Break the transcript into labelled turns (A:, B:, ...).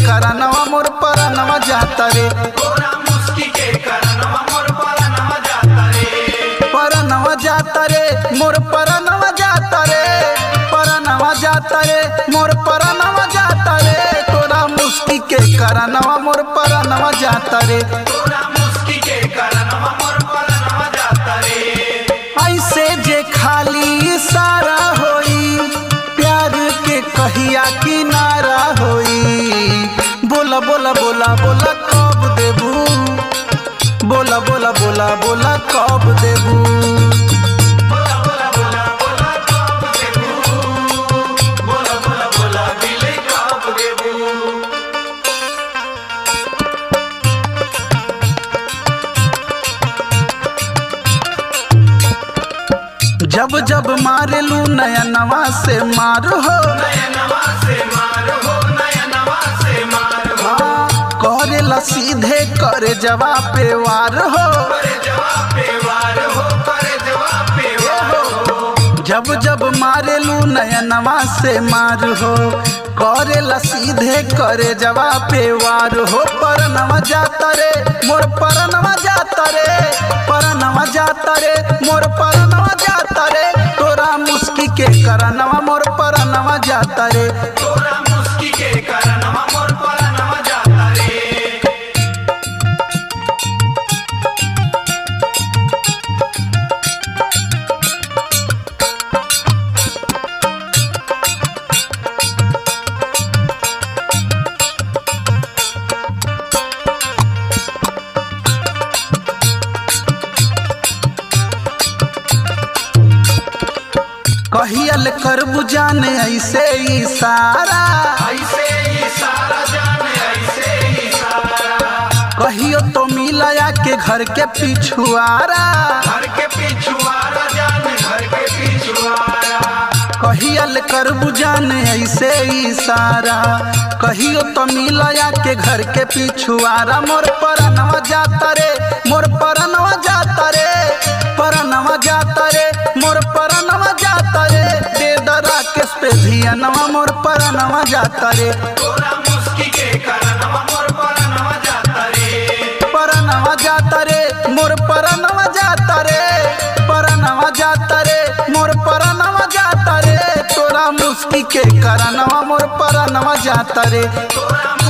A: करनवा मोर परनवा जाता रे,
B: तोरा मुस्की के करनवा मोर परनवा जाता रे,
A: परनवा जाता रे मोर परनवा जाता रे, परनवा जाता रे मोर परनवा जाता रे, तोरा मुस्की के करनवा मोर परनवा जाता रे,
B: तोरा मुस्की के करनवा मोर परनवा जाता रे।
A: ऐसे जे खाली इशारा होई प्यार के कहिया किनारा होई, बोला बोला बोला बोला कब देबू, बोला बोला बोला बोला कब देबू,
B: बोला बोला बोला बोला कब देबू, बोला बोला बोला दिल कब देबू।
A: जब जब मारेलू नयनवा से मार हो,
B: नयनवा से मार हो, नयनवा से मार हो,
A: करेला सीधे करे जवाब पे वार हो,
B: करे जवाब पे वार हो, करे जवाब पे वार हो।
A: जब जब मारेलू नयनवा से मार हो, करेला सीधे करे जवाब पे वार हो, परनवा जाता रे मोर परनवा जाता रे, परनवा जाता रे मोर परनवा जाता रे, तोरा मुस्की के करनवा मोर परनवा जाता रे,
B: तोरा मुस्की के करनवा मोर परनवा जाता रे।
A: कहियल करबू जाने ऐसे इशारा,
B: ऐसे इशारा जाने ऐसे इशारा,
A: कहियो तो मिलाया के घर के पिछुआरा,
B: घर के पिछुआरा जाने घर के पिछुआरा,
A: कहियल करबू जाने ऐसे इशारा, कहियो तो मिलाया के घर के पिछुआरा, मोर परनवा जाता रे मोर परनवा जाता रे, परनवा जाता रे मोर परनवा जाता रे, दे दरा केस पे धियनवा मोर परनवा जाता रे,
B: तोरा मुस्की के करनवा मोर परनवा जाता रे,
A: परनवा जाता रे मोर परनवा जाता रे, परनवा जाता रे मोर परनवा जाता रे, तोरा मुस्की के करनवा मोर परनवा जाता रे,
B: तोरा